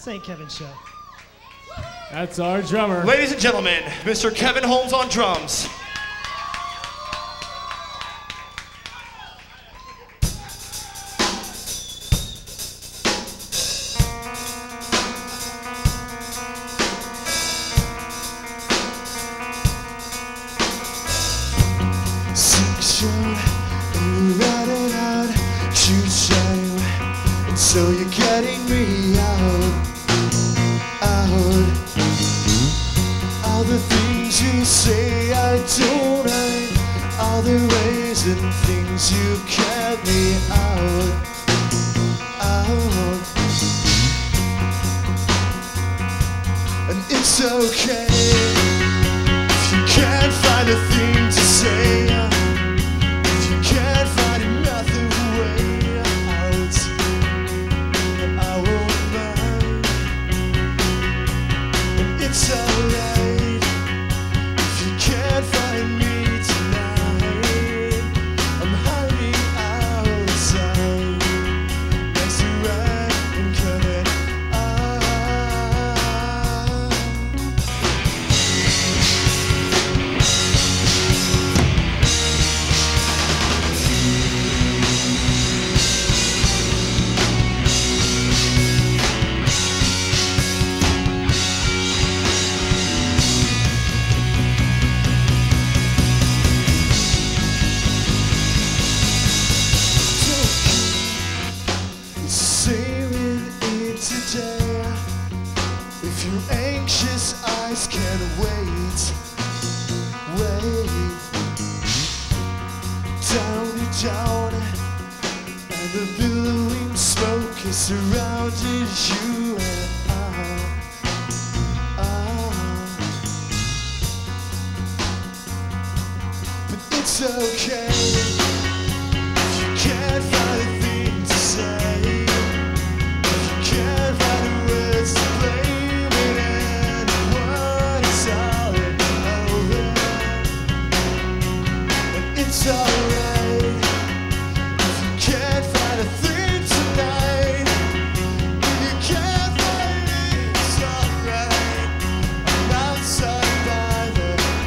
St. Kevin Show. That's our drummer. Ladies and gentlemen, Mr. Kevin Holmes on drums. Running out, shooting, and so you're getting me out. All the things you say I don't like, all the ways and things you kept me out. And it's okay if you can't find a thing to say. It's alright if you can't find me tonight. I'm hiding outside. That's alright, I'm coming if your anxious eyes can't wait, down, and the billowing smoke has surrounded you, but it's okay if you can't find a thing to say. It's alright if you can't find a thing tonight. If you can't find it, it's alright. I'm outside by the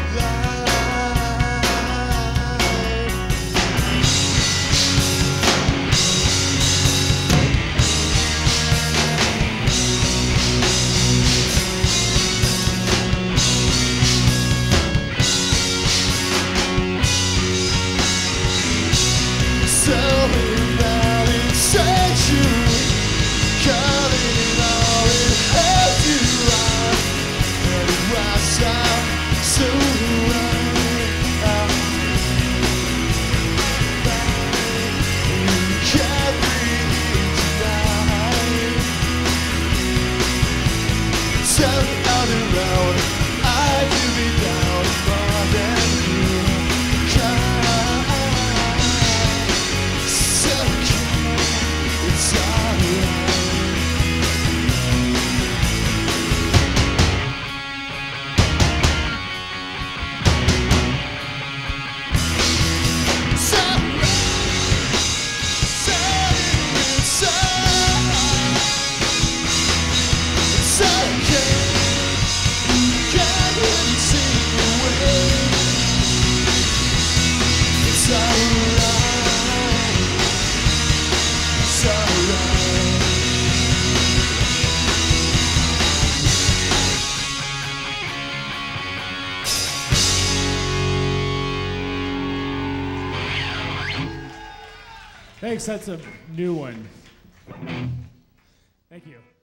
something that inside you, calling all it had you on, and it was so right. You can't breathe tonight. Turn out around, I could be down more than you can. Thanks, that's a new one. Thank you.